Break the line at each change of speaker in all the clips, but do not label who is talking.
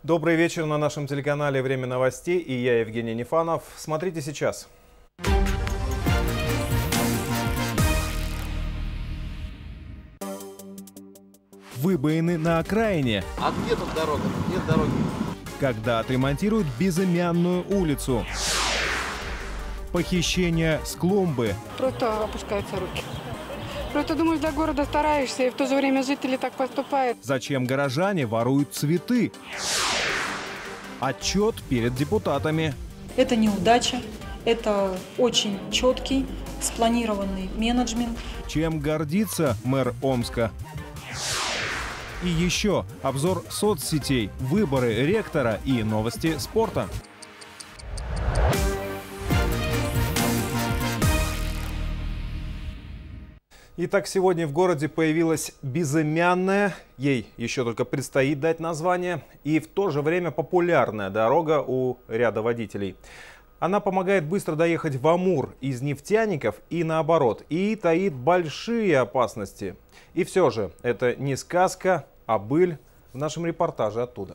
Добрый вечер на нашем телеканале «Время новостей» и я, Евгений Нефанов. Смотрите сейчас. Выбоины на окраине.
А где тут дорога? Нет дороги.
Когда отремонтируют безымянную улицу. Похищение с клумбы.
Просто опускаются руки. Просто думаешь, до города стараешься, и в то же время жители так поступают.
Зачем горожане воруют цветы? Отчет перед депутатами.
Это неудача, это очень четкий, спланированный менеджмент.
Чем гордится мэр Омска? И еще обзор соцсетей, выборы ректора и новости спорта. Итак, сегодня в городе появилась безымянная, ей еще только предстоит дать название, и в то же время популярная дорога у ряда водителей. Она помогает быстро доехать в Амур из нефтяников и наоборот, и таит большие опасности. И все же, это не сказка, а быль. В нашем репортаже оттуда.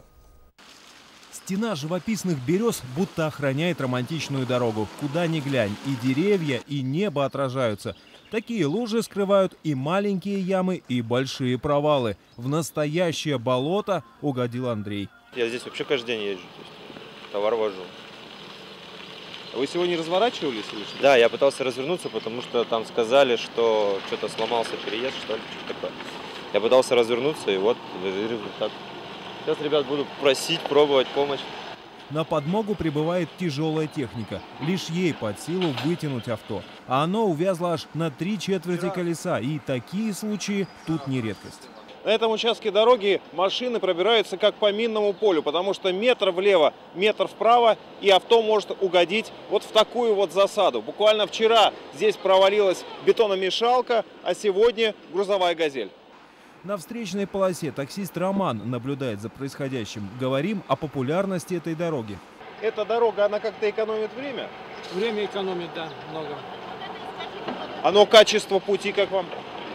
Стена живописных берез будто охраняет романтичную дорогу. Куда ни глянь, и деревья, и небо отражаются. Такие лужи скрывают и маленькие ямы, и большие провалы. В настоящее болото угодил Андрей.
Я здесь вообще каждый день езжу, то есть товар вожу.
Вы сегодня разворачивались или что?
Да, я пытался развернуться, потому что там сказали, что что-то сломался переезд, что ли, что-то такое. Я пытался развернуться, и вот результат. Сейчас ребят буду просить, пробовать помощь.
На подмогу прибывает тяжелая техника. Лишь ей под силу вытянуть авто. А оно увязло аж на 3/4 колеса. И такие случаи тут не редкость.
На этом участке дороги машины пробираются как по минному полю, потому что метр влево, метр вправо, и авто может угодить вот в такую вот засаду. Буквально вчера здесь провалилась бетономешалка, а сегодня грузовая «Газель».
На встречной полосе таксист Роман наблюдает за происходящим. Говорим о популярности этой дороги.
Эта дорога, она как-то экономит время?
Время экономит, да, много.
Оно качество пути, как вам?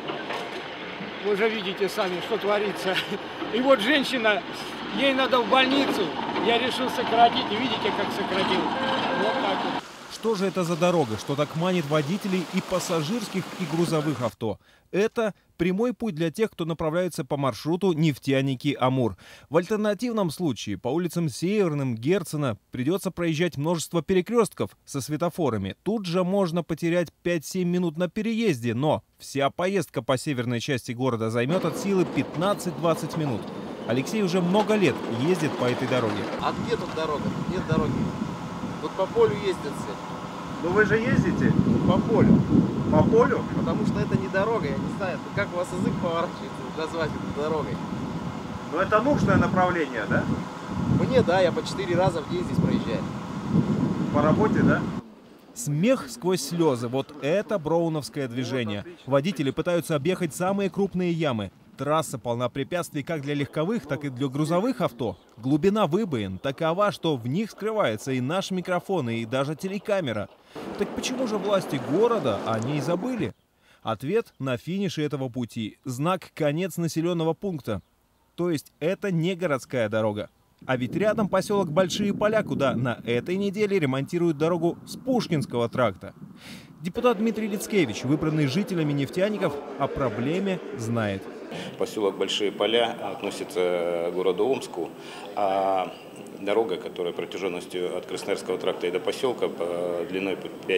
Вы же видите сами, что творится. И вот женщина, ей надо в больницу. Я решил сократить, и видите, как сократил. Вот так вот.
Что же это за дорога, что так манит водителей и пассажирских, и грузовых авто? Это прямой путь для тех, кто направляется по маршруту Нефтяники-Амур. В альтернативном случае по улицам Северным, Герцена придется проезжать множество перекрестков со светофорами. Тут же можно потерять 5-7 минут на переезде, но вся поездка по северной части города займет от силы 15-20 минут. Алексей уже много лет ездит по этой дороге.
А где тут дорога? Нет дороги. Тут по полю ездят все.
Но вы же ездите?
По полю.
По полю?
Потому что это не дорога, я не знаю, как у вас язык поворачивается назвать это дорогой.
Но это нужное направление, да?
Мне, да, я по 4 раза в день здесь проезжаю.
По работе, да? Смех сквозь слезы. Вот это броуновское движение. Водители пытаются объехать самые крупные ямы. Трасса полна препятствий как для легковых, так и для грузовых авто. Глубина выбоин такова, что в них скрывается и наш микрофон, и даже телекамера. Так почему же власти города о ней забыли? Ответ на финише этого пути. Знак «Конец населенного пункта». То есть это не городская дорога. А ведь рядом поселок Большие Поля, куда на этой неделе ремонтируют дорогу с Пушкинского тракта. Депутат Дмитрий Лицкевич, выбранный жителями нефтяников, о проблеме знает.
Поселок Большие Поля относится к городу Омску, а дорога, которая протяженностью от Красноярского тракта и до поселка длиной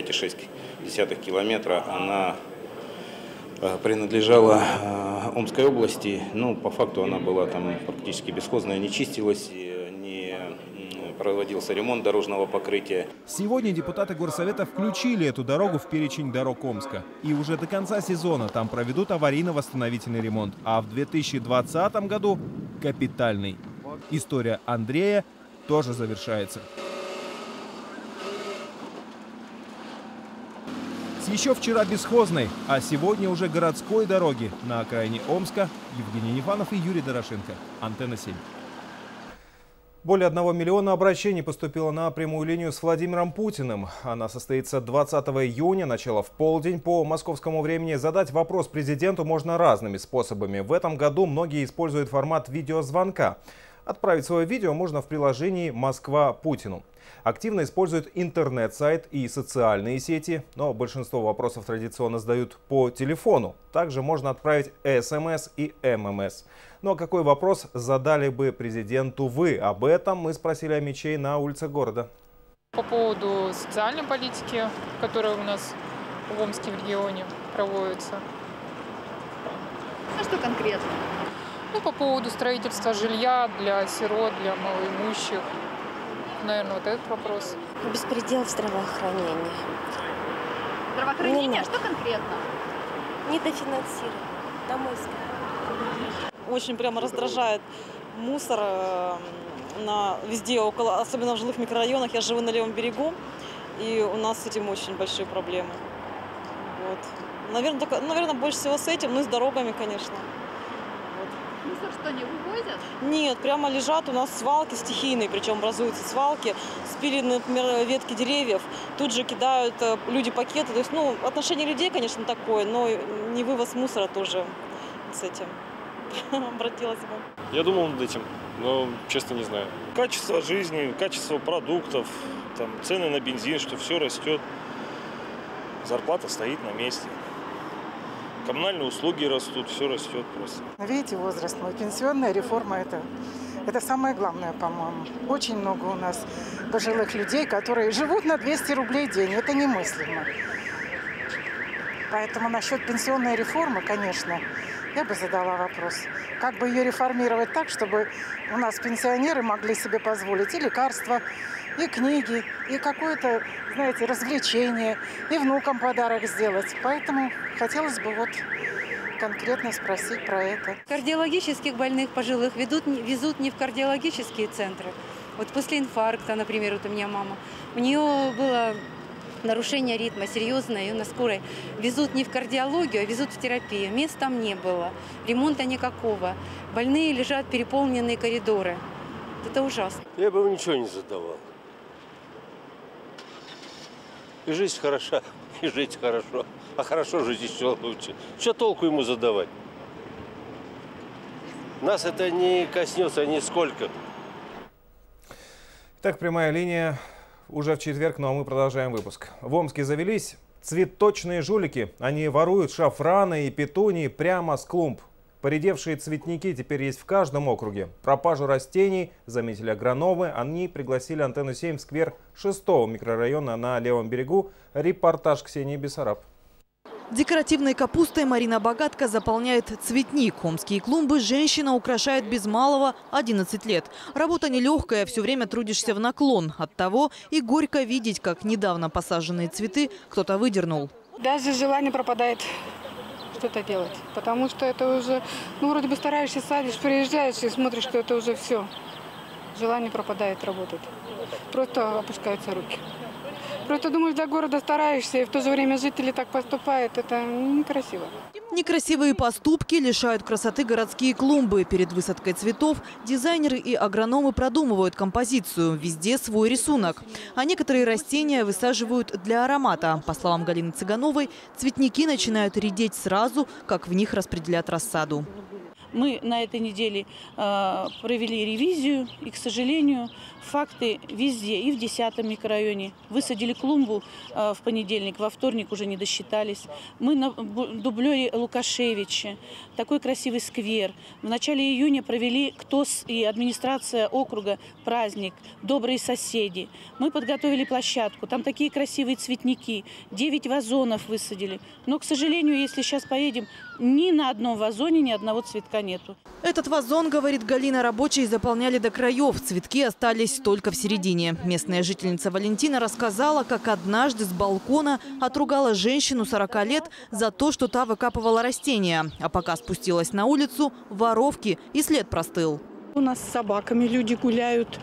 5,6 километра, она принадлежала Омской области. Ну, по факту она была там практически бесхозная, не чистилась, не проводился ремонт дорожного покрытия.
Сегодня депутаты горсовета включили эту дорогу в перечень дорог Омска. И уже до конца сезона там проведут аварийно-восстановительный ремонт. А в 2020 году капитальный. История Андрея тоже завершается. С еще вчера бесхозной, а сегодня уже городской дороги на окраине Омска Евгений Нефанов и Юрий Дорошенко. Антенна 7. Более 1 миллиона обращений поступило на прямую линию с Владимиром Путиным. Она состоится 20 июня, начало в полдень по московскому времени. Задать вопрос президенту можно разными способами. В этом году многие используют формат видеозвонка. Отправить свое видео можно в приложении «Москва Путину». Активно используют интернет-сайт и социальные сети, но большинство вопросов традиционно задают по телефону. Также можно отправить СМС и ММС. Ну а какой вопрос задали бы президенту вы? Об этом мы спросили омичей на улице города.
По поводу социальной политики, которая у нас в Омске в регионе проводится.
А что конкретно?
Ну, по поводу строительства жилья для сирот, для малоимущих. Наверное, вот этот вопрос.
Беспредел в здравоохранении.
Здравоохранение? А что конкретно?
Недофинансирование, на мой взгляд.
Очень прямо раздражает мусор везде, особенно в жилых микрорайонах. Я живу на левом берегу, и у нас с этим очень большие проблемы. Вот. Наверное, больше всего с этим, ну и с дорогами, конечно.
Мусор что, не вывозят?
Нет, прямо лежат у нас свалки стихийные, причем образуются свалки, спилены, например, ветки деревьев, тут же кидают люди пакеты. То есть, отношение людей, конечно, такое, но не вывоз мусора тоже с этим обратилась бы.
Я думал над этим, но честно не знаю. Качество жизни, качество продуктов, там, цены на бензин, что все растет, зарплата стоит на месте. Коммунальные услуги растут, все растет просто.
Видите, возраст мой, пенсионная реформа это самое главное, по-моему. Очень много у нас пожилых людей, которые живут на 200 рублей в день. Это немыслимо. Поэтому насчет пенсионной реформы, конечно, я бы задала вопрос. Как бы ее реформировать так, чтобы у нас пенсионеры могли себе позволить и лекарства, и книги, и какое-то, знаете, развлечение, и внукам подарок сделать. Поэтому хотелось бы конкретно спросить про это.
Кардиологических больных пожилых везут не в кардиологические центры. Вот после инфаркта, например, вот у меня мама, у нее было нарушение ритма серьезное, ее на скорой везут не в кардиологию, а везут в терапию. Мест там не было, ремонта никакого. Больные лежат переполненные коридоры. Это ужасно.
Я бы ему ничего не задавал. И жизнь хороша, и жить хорошо. А хорошо жить еще лучше. Что толку ему задавать? Нас это не коснется нисколько.
Так, прямая линия уже в четверг, ну а мы продолжаем выпуск. В Омске завелись цветочные жулики. Они воруют шафраны и петунии прямо с клумб. Поредевшие цветники теперь есть в каждом округе. Пропажу растений заметили агрономы. Они пригласили «Антенну 7» в сквер 6-го микрорайона на левом берегу. Репортаж Ксении Бессараб.
Декоративной капустой Марина Богатка заполняет цветник. Омские клумбы женщина украшает без малого 11 лет. Работа нелегкая, все время трудишься в наклон. Оттого и горько видеть, как недавно посаженные цветы кто-то выдернул.
Даже желание пропадает что-то делать, потому что это уже, вроде бы стараешься, садишь, приезжаешь и смотришь, что это уже все. Желание пропадает работать. Просто опускаются руки. Просто думаешь, для города стараешься, и в то же время жители так поступают. Это некрасиво.
Некрасивые поступки лишают красоты городские клумбы. Перед высадкой цветов дизайнеры и агрономы продумывают композицию. Везде свой рисунок. А некоторые растения высаживают для аромата. По словам Галины Цыгановой, цветники начинают редеть сразу, как в них распределят рассаду.
Мы на этой неделе провели ревизию, и, к сожалению, факты везде, и в 10-м микрорайоне. Высадили клумбу в понедельник, во вторник уже не досчитались. Мы на дублере Лукашевича, такой красивый сквер. В начале июня провели КТОС и администрация округа праздник «Добрые соседи». Мы подготовили площадку, там такие красивые цветники, 9 вазонов высадили. Но, к сожалению, если сейчас поедем, ни на одном вазоне ни одного цветка нету.
Этот вазон, говорит Галина, рабочие заполняли до краев. Цветки остались только в середине. Местная жительница Валентина рассказала, как однажды с балкона отругала женщину 40 лет за то, что та выкапывала растения. А пока спустилась на улицу, воровки, и след простыл.
У нас с собаками люди гуляют,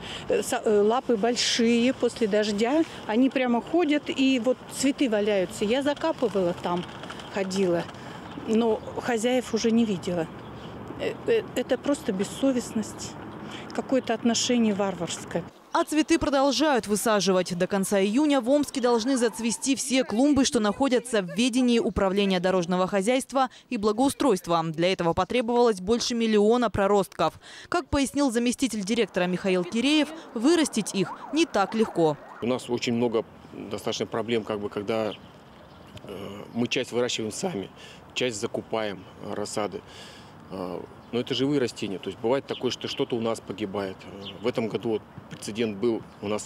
лапы большие, после дождя. Они прямо ходят, и вот цветы валяются. Я закапывала там, ходила, но хозяев уже не видела. Это просто бессовестность, какое-то отношение варварское.
А цветы продолжают высаживать. До конца июня в Омске должны зацвести все клумбы, что находятся в ведении Управления дорожного хозяйства и благоустройства. Для этого потребовалось больше 1 миллиона проростков. Как пояснил заместитель директора Михаил Киреев, вырастить их не так легко.
У нас очень много достаточно проблем, когда мы часть выращиваем сами, часть закупаем рассады. Но это живые растения. То есть бывает такое, что что-то у нас погибает. В этом году прецедент был. У нас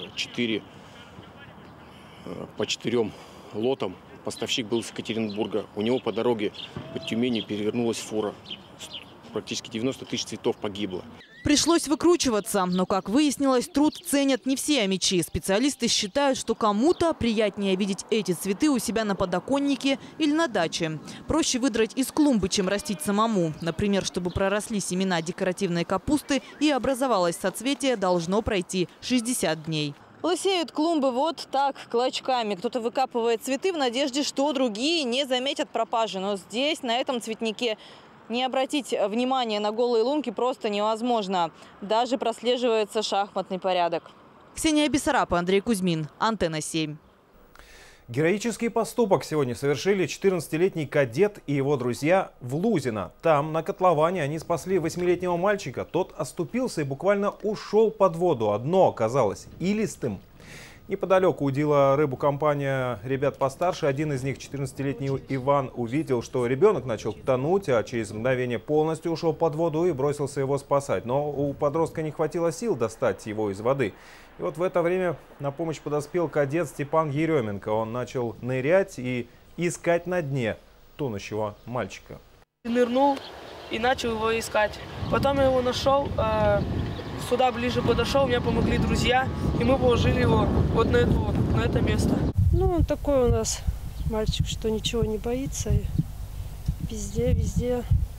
по 4 лотам. Поставщик был из Екатеринбурга. У него по дороге по Тюмени перевернулась фура. Практически 90 тысяч цветов погибло.
Пришлось выкручиваться. Но, как выяснилось, труд ценят не все омичи. Специалисты считают, что кому-то приятнее видеть эти цветы у себя на подоконнике или на даче. Проще выдрать из клумбы, чем растить самому. Например, чтобы проросли семена декоративной капусты и образовалось соцветие, должно пройти 60 дней.
Лысеют клумбы вот так, клочками. Кто-то выкапывает цветы в надежде, что другие не заметят пропажи. Но здесь, на этом цветнике, не обратить внимание на голые лунки просто невозможно. Даже прослеживается шахматный порядок.
Ксения Бессарапа, Андрей Кузьмин, Антенна 7.
Героический поступок сегодня совершили 14-летний кадет и его друзья в Лузино. Там, на котловане, они спасли 8-летнего мальчика. Тот оступился и буквально ушел под воду. А дно оказалось илистым. Неподалеку удила рыбу компания ребят постарше. Один из них, 14-летний Иван, увидел, что ребенок начал тонуть, а через мгновение полностью ушел под воду и бросился его спасать. Но у подростка не хватило сил достать его из воды. И вот в это время на помощь подоспел кадет Степан Еременко. Он начал нырять и искать на дне тонущего мальчика.
Нырнул и начал его искать. Потом я его нашел. Сюда ближе подошел, мне помогли друзья, и мы положили его вот на это место.
Ну, он такой у нас мальчик, что ничего не боится. И везде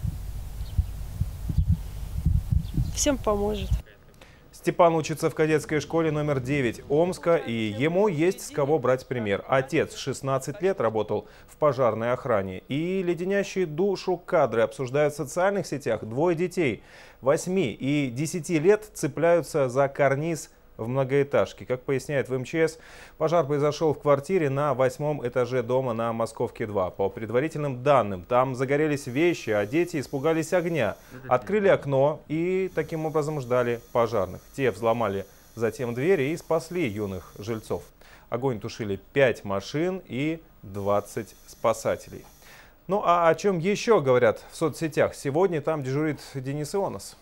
всем поможет.
Степан учится в кадетской школе номер 9 Омска, и ему есть с кого брать пример. Отец 16 лет работал в пожарной охране. И леденящие душу кадры обсуждают в социальных сетях. 2 детей 8 и 10 лет цепляются за карниз в многоэтажке. Как поясняет в МЧС, пожар произошел в квартире на 8-м этаже дома на Московке 2. По предварительным данным, там загорелись вещи, а дети испугались огня. Открыли окно и таким образом ждали пожарных. Те взломали затем двери и спасли юных жильцов. Огонь тушили 5 машин и 20 спасателей. Ну а о чем еще говорят в соцсетях? Сегодня там дежурит Денис Ионас.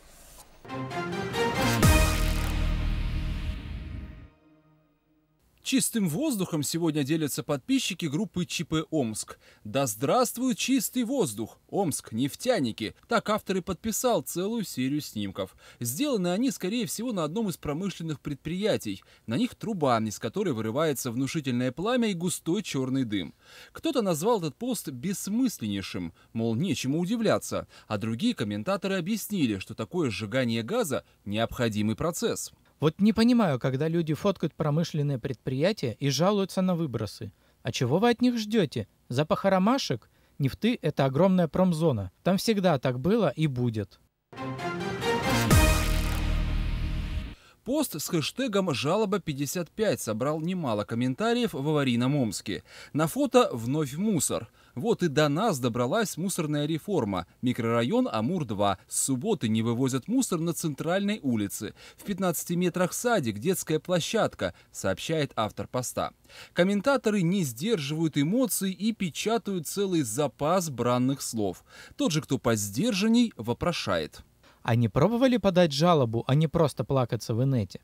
Чистым воздухом сегодня делятся подписчики группы ЧП Омск. Да здравствует чистый воздух! Омск, нефтяники. Так автор и подписал целую серию снимков. Сделаны они, скорее всего, на одном из промышленных предприятий. На них труба, из которой вырывается внушительное пламя и густой черный дым. Кто-то назвал этот пост бессмысленнейшим, мол, нечему удивляться. А другие комментаторы объяснили, что такое сжигание газа – необходимый процесс.
Вот не понимаю, когда люди фоткают промышленные предприятия и жалуются на выбросы. А чего вы от них ждете? Запаха ромашек? Нефты – это огромная промзона. Там всегда так было и будет.
Пост с хэштегом «Жалоба55» собрал немало комментариев в аварийном Омске. На фото вновь мусор. Вот и до нас добралась мусорная реформа. Микрорайон Амур-2. С субботы не вывозят мусор на центральной улице. В 15 метрах садик, детская площадка, сообщает автор поста. Комментаторы не сдерживают эмоций и печатают целый запас бранных слов. Тот же, кто посдержанней, вопрошает.
А не пробовали подать жалобу, а не просто плакаться в инете?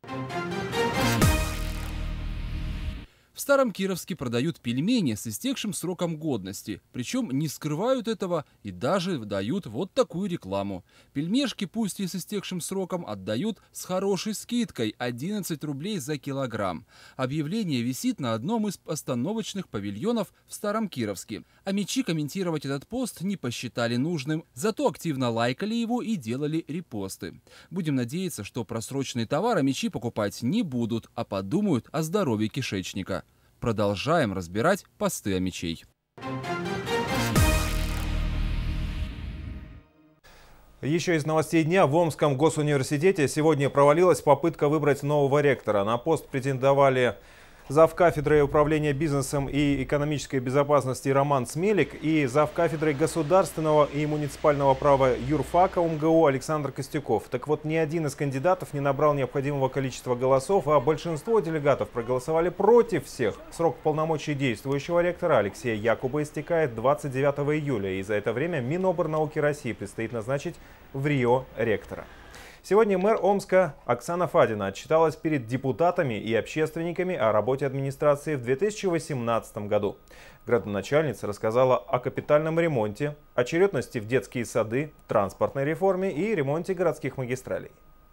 В Старом Кировске продают пельмени с истекшим сроком годности. Причем не скрывают этого и даже дают вот такую рекламу. Пельмешки, пусть и с истекшим сроком, отдают с хорошей скидкой 11 рублей за килограмм. Объявление висит на одном из остановочных павильонов в Старом Кировске. Омичи комментировать этот пост не посчитали нужным, зато активно лайкали его и делали репосты. Будем надеяться, что просроченный товар омичи покупать не будут, а подумают о здоровье кишечника. Продолжаем разбирать посты омичей.
Еще из новостей дня. В Омском госуниверситете сегодня провалилась попытка выбрать нового ректора. На пост претендовали завкафедрой управления бизнесом и экономической безопасности Роман Смелик и завкафедрой государственного и муниципального права юрфака УМГУ Александр Костюков. Так вот, ни один из кандидатов не набрал необходимого количества голосов, а большинство делегатов проголосовали против всех. Срок полномочий действующего ректора Алексея Якуба истекает 29 июля, и за это время Миноборнауки России предстоит назначить в Рио ректора. Сегодня мэр Омска Оксана Фадина отчиталась перед депутатами и общественниками о работе администрации в 2018 году. Градоначальница рассказала о капитальном ремонте, очередности в детские сады, транспортной реформе и ремонте городских магистралей.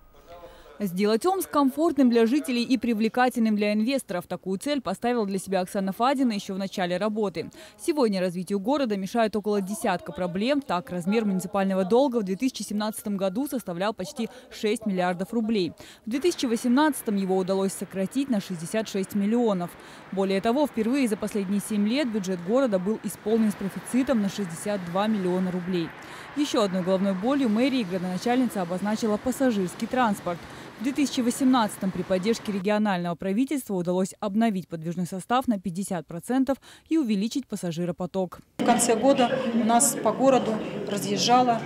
Сделать Омск комфортным для жителей и привлекательным для инвесторов. Такую цель поставила для себя Оксана Фадина еще в начале работы. Сегодня развитию города мешает около десятка проблем. Так, размер муниципального долга в 2017 году составлял почти 6 миллиардов рублей. В 2018 его удалось сократить на 66 миллионов. Более того, впервые за последние 7 лет бюджет города был исполнен с профицитом на 62 миллиона рублей. Еще одной головной болью мэрии градоначальница обозначила пассажирский транспорт. В 2018-м при поддержке регионального правительства удалось обновить подвижной состав на 50% и увеличить пассажиропоток.
В конце года у нас по городу разъезжало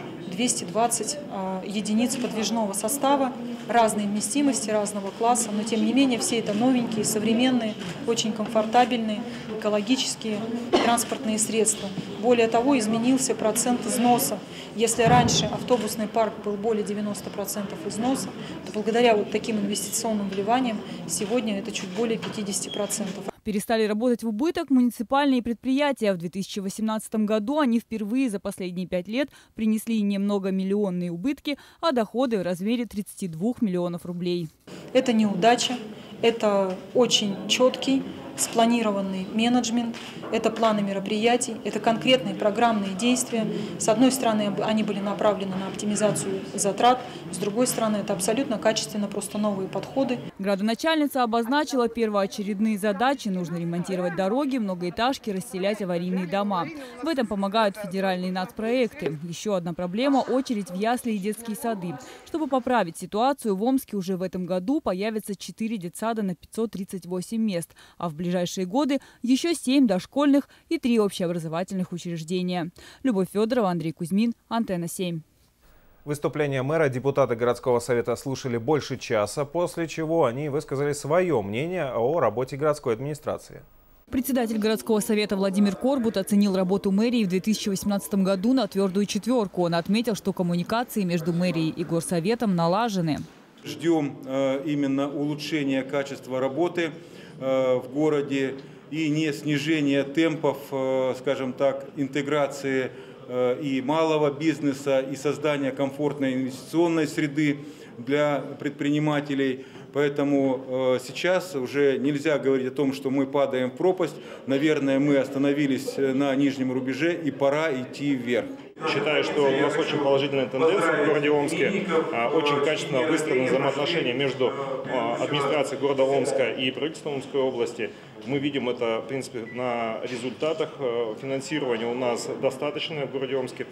220 единиц подвижного состава разной вместимости, разного класса, но тем не менее все это новенькие, современные, очень комфортабельные, экологические транспортные средства. Более того, изменился процент износа. Если раньше автобусный парк был более 90% износа, то благодаря вот таким инвестиционным вливаниям сегодня это чуть более 50%.
Перестали работать в убыток муниципальные предприятия. В 2018 году они впервые за последние 5 лет принесли не многомиллионные убытки, а доходы в размере 32 миллионов рублей.
Это неудача, это очень четкий, спланированный менеджмент, это планы мероприятий, это конкретные программные действия. С одной стороны, они были направлены на оптимизацию затрат, с другой стороны, это абсолютно качественно, просто новые подходы.
Градоначальница обозначила первоочередные задачи. Нужно ремонтировать дороги, многоэтажки, расселять аварийные дома. В этом помогают федеральные нацпроекты. Еще одна проблема – очередь в ясли и детские сады. Чтобы поправить ситуацию, в Омске уже в этом году появится 4 детсада на 538 мест, а в ближайшие годы еще 7 дошкольных и 3 общеобразовательных учреждения. Любовь Федорова, Андрей Кузьмин, Антенна 7.
Выступление мэра депутаты городского совета слушали больше часа, после чего они высказали свое мнение о работе городской администрации.
Председатель городского совета Владимир Корбут оценил работу мэрии в 2018 году на твердую 4. Он отметил, что коммуникации между мэрией и горсоветом налажены.
Ждем именно улучшения качества работы в городе и не снижения темпов, скажем так, интеграции и малого бизнеса, и создания комфортной инвестиционной среды для предпринимателей. Поэтому сейчас уже нельзя говорить о том, что мы падаем в пропасть. Наверное, мы остановились на нижнем рубеже и пора идти вверх.
Считаю, что у нас очень положительная тенденция в городе Омске. Очень качественно выстроены взаимоотношения между администрацией города Омска и правительством Омской области. Мы видим это, в принципе, на результатах. Финансирования у нас достаточное в городе Омске.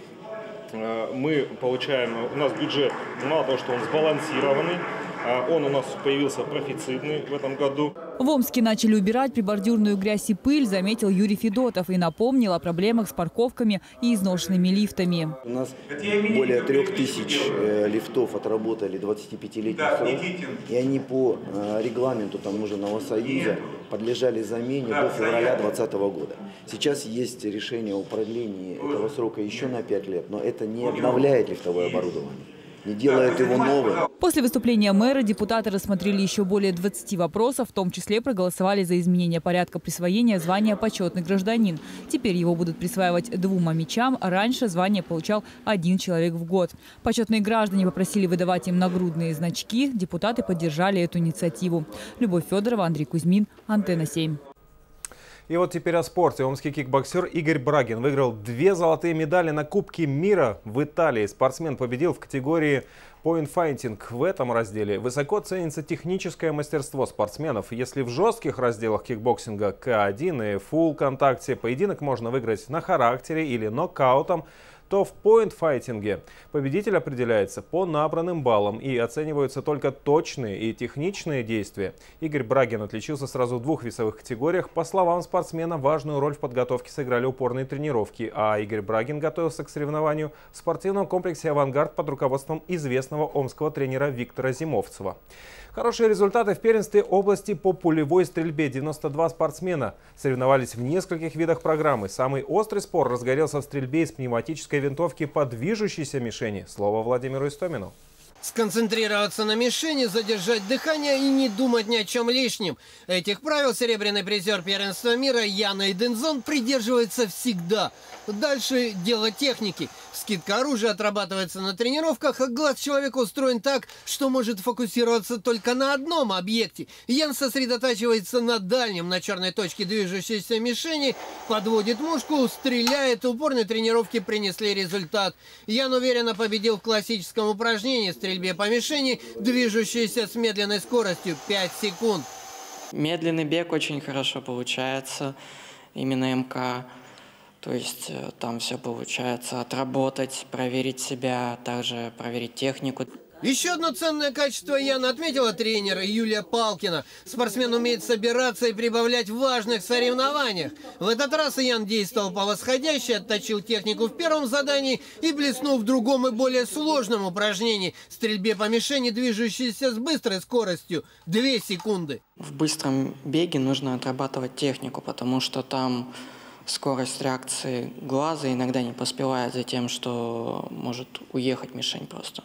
Мы получаем, у нас бюджет, мало того, что он сбалансированный, он у нас появился профицитный в этом году.
В Омске начали убирать прибордюрную грязь и пыль, заметил Юрий Федотов и напомнил о проблемах с парковками и изношенными лифтами.
У нас более 3000 лифтов отработали 25-летний срок, и они по регламенту нужного союза подлежали замене до февраля 2020 года. Сейчас есть решение о продлении этого срока еще на 5 лет, но это не обновляет лифтовое оборудование, не делает его новым.
После выступления мэра депутаты рассмотрели еще более 20 вопросов, в том числе проголосовали за изменение порядка присвоения звания «почетный гражданин». Теперь его будут присваивать 2 омичам, а раньше звание получал 1 человек в год. Почетные граждане попросили выдавать им нагрудные значки. Депутаты поддержали эту инициативу. Любовь Федорова, Андрей Кузьмин, Антенна 7.
И вот теперь о спорте. Омский кикбоксер Игорь Брагин выиграл 2 золотые медали на Кубке мира в Италии. Спортсмен победил в категории поинтфайтинг. В этом разделе высоко ценится техническое мастерство спортсменов. Если в жестких разделах кикбоксинга К1 и фулл контакте поединок можно выиграть на характере или нокаутом, то в поинт-файтинге победитель определяется по набранным баллам и оцениваются только точные и техничные действия. Игорь Брагин отличился сразу в 2 весовых категориях. По словам спортсмена, важную роль в подготовке сыграли упорные тренировки, а Игорь Брагин готовился к соревнованию в спортивном комплексе «Авангард» под руководством известного омского тренера Виктора Зимовцева. Хорошие результаты в первенстве области по пулевой стрельбе. 92 спортсмена соревновались в нескольких видах программы. Самый острый спор разгорелся в стрельбе из пневматической винтовки по движущейся мишени. Слово Владимиру Истомину.
Сконцентрироваться на мишени, задержать дыхание и не думать ни о чем лишнем. Этих правил серебряный призер первенства мира Ян Эйдензон придерживается всегда. Дальше дело техники. Скидка оружия отрабатывается на тренировках, а глаз человека устроен так, что может фокусироваться только на одном объекте. Ян сосредотачивается на дальнем, на черной точке движущейся мишени, подводит мушку, стреляет. Упорные тренировки принесли результат. Ян уверенно победил в классическом упражнении стрельбе по мишени, движущейся с медленной скоростью 5 секунд.
Медленный бег очень хорошо получается, именно МК. То есть там все получается отработать, проверить себя, также проверить технику.
Еще одно ценное качество Яна отметила тренер Юлия Палкина. Спортсмен умеет собираться и прибавлять в важных соревнованиях. В этот раз Ян действовал по восходящей, отточил технику в первом задании и блеснул в другом и более сложном упражнении – стрельбе по мишени, движущейся с быстрой скоростью – 2 секунды.
В быстром беге нужно отрабатывать технику, потому что там скорость реакции глаза иногда не поспевает за тем, что может уехать мишень просто.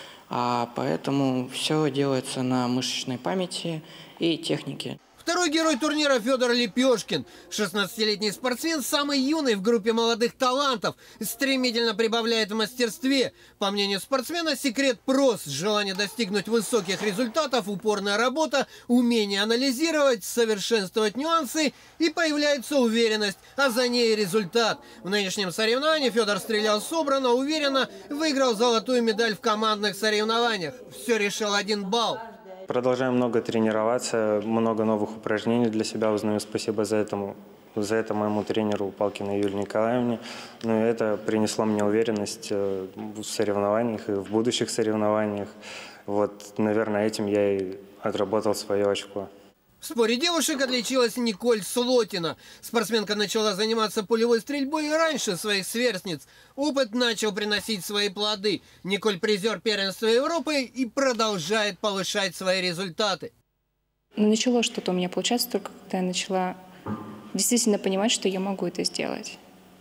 А поэтому все делается на мышечной памяти и технике.
Второй герой турнира Федор Лепешкин. 16-летний спортсмен, самый юный в группе молодых талантов, стремительно прибавляет в мастерстве. По мнению спортсмена, секрет прост. Желание достигнуть высоких результатов, упорная работа, умение анализировать, совершенствовать нюансы, и появляется уверенность, а за ней результат. В нынешнем соревновании Федор стрелял собрано, уверенно, выиграл золотую медаль в командных соревнованиях. Все решил 1 балл.
Продолжаем много тренироваться, много новых упражнений для себя узнаю. Спасибо за это моему тренеру Палкиной Юлии Николаевне. Ну, и это принесло мне уверенность в соревнованиях и в будущих соревнованиях. Вот, наверное, этим я и отработал свое очко.
В споре девушек отличилась Николь Слотина. Спортсменка начала заниматься пулевой стрельбой раньше своих сверстниц. Опыт начал приносить свои плоды. Николь призер первенства Европы и продолжает повышать свои результаты.
Начало что-то у меня получаться только когда я начала действительно понимать, что я могу это сделать.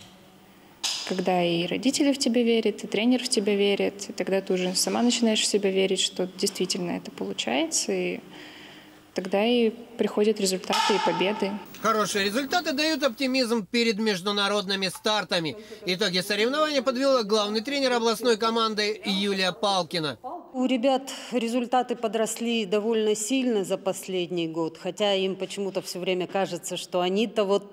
Когда и родители в тебя верят, и тренер в тебя верит, и тогда ты уже сама начинаешь в себя верить, что действительно это получается, и тогда и приходят результаты и победы.
Хорошие результаты дают оптимизм перед международными стартами. Итоги соревнования подвела главный тренер областной команды Юлия Палкина.
У ребят результаты подросли довольно сильно за последний год, хотя им почему-то все время кажется, что они-то вот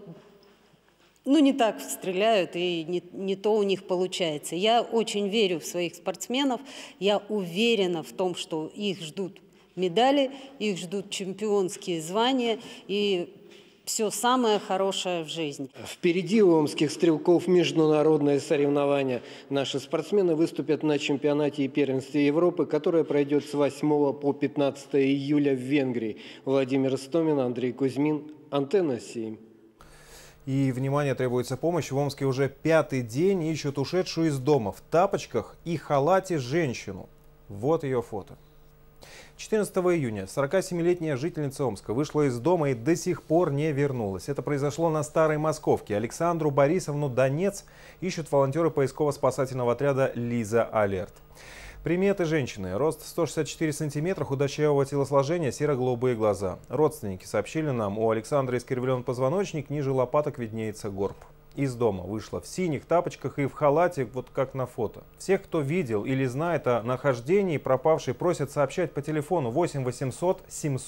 не так стреляют и не то у них получается. Я очень верю в своих спортсменов, я уверена в том, что их ждут медали, их ждут чемпионские звания и все самое хорошее в жизни.
Впереди у омских стрелков международные соревнования. Наши спортсмены выступят на чемпионате и первенстве Европы, которое пройдет с 8 по 15 июля в Венгрии. Владимир Истомин, Андрей Кузьмин, Антенна 7.
И, внимание, требуется помощь. В Омске уже 5-й день ищут ушедшую из дома в тапочках и халате женщину. Вот ее фото. 14 июня 47-летняя жительница Омска вышла из дома и до сих пор не вернулась. Это произошло на Старой Московке. Александру Борисовну Донец ищут волонтеры поисково-спасательного отряда «Лиза Алерт». Приметы женщины. Рост 164 сантиметра, худощавого телосложения, серо-голубые глаза. Родственники сообщили нам, у Александры искривлен позвоночник, ниже лопаток виднеется горб. Из дома вышла в синих тапочках и в халате, вот как на фото. Всех, кто видел или знает о нахождении пропавшей, просят сообщать по телефону 8 800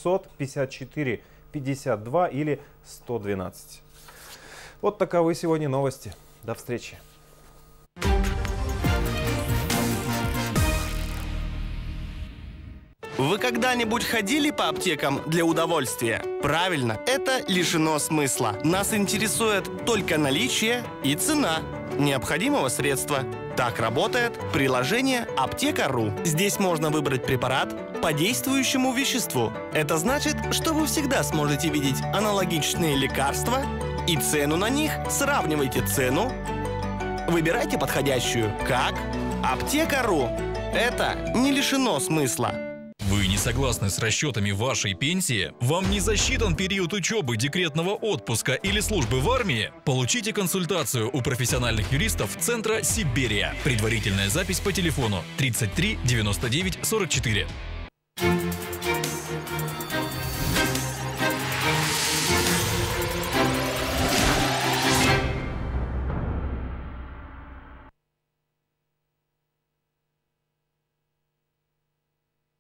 754 52 или 112. Вот таковы сегодня новости. До встречи.
Вы когда-нибудь ходили по аптекам для удовольствия? Правильно, это лишено смысла. Нас интересует только наличие и цена необходимого средства. Так работает приложение Аптека.ру. Здесь можно выбрать препарат по действующему веществу. Это значит, что вы всегда сможете видеть аналогичные лекарства и цену на них. Сравнивайте цену, выбирайте подходящую. Как? Аптека.ру. Это не лишено смысла.
Вы не согласны с расчетами вашей пенсии? Вам не засчитан период учебы, декретного отпуска или службы в армии? Получите консультацию у профессиональных юристов Центра Сиберия. Предварительная запись по телефону 33 99 44.